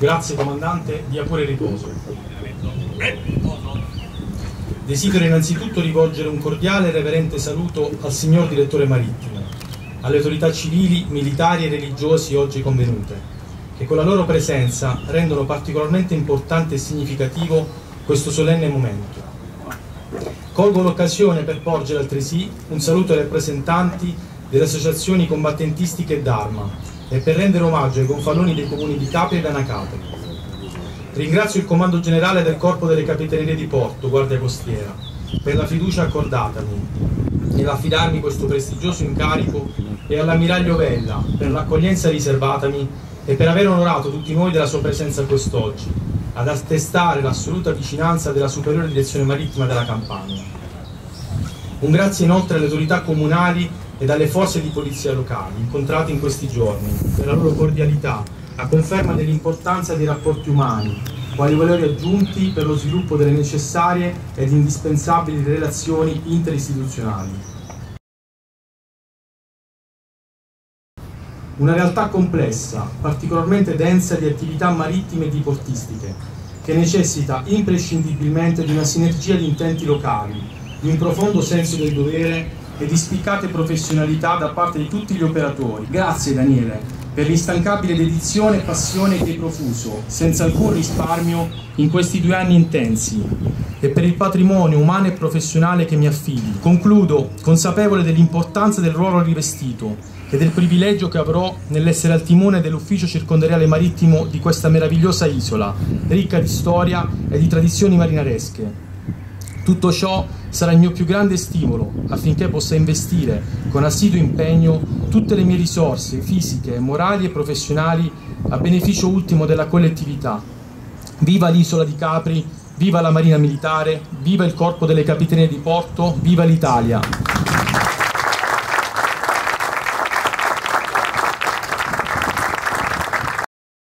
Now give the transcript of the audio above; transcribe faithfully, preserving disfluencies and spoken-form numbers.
Grazie comandante, dia pure riposo. Desidero innanzitutto rivolgere un cordiale e reverente saluto al signor direttore marittimo, alle autorità civili, militari e religiosi oggi convenute, che con la loro presenza rendono particolarmente importante e significativo questo solenne momento. Colgo l'occasione per porgere altresì un saluto ai rappresentanti delle associazioni combattentistiche d'Arma e per rendere omaggio ai gonfaloni dei comuni di Capri ed Anacapri. Ringrazio il Comando Generale del Corpo delle Capitanerie di Porto, Guardia Costiera, per la fiducia accordatami nell'affidarmi questo prestigioso incarico e all'ammiraglio Vella per l'accoglienza riservatami e per aver onorato tutti noi della sua presenza quest'oggi, ad attestare l'assoluta vicinanza della Superiore Direzione Marittima della Campania. Un grazie inoltre alle autorità comunali e alle forze di polizia locali incontrate in questi giorni per la loro cordialità, a conferma dell'importanza dei rapporti umani, quali valori aggiunti per lo sviluppo delle necessarie ed indispensabili relazioni interistituzionali. Una realtà complessa, particolarmente densa di attività marittime e diportistiche, che necessita imprescindibilmente di una sinergia di intenti locali, di un profondo senso del dovere e di spiccate professionalità da parte di tutti gli operatori. Grazie Daniele per l'instancabile dedizione e passione che hai profuso, senza alcun risparmio, in questi due anni intensi, e per il patrimonio umano e professionale che mi affidi. Concludo consapevole dell'importanza del ruolo rivestito e del privilegio che avrò nell'essere al timone dell'ufficio circondariale marittimo di questa meravigliosa isola, ricca di storia e di tradizioni marinaresche. Tutto ciò sarà il mio più grande stimolo affinché possa investire con assiduo impegno tutte le mie risorse fisiche, morali e professionali a beneficio ultimo della collettività. Viva l'isola di Capri, viva la Marina Militare, viva il Corpo delle Capitanerie di Porto, viva l'Italia!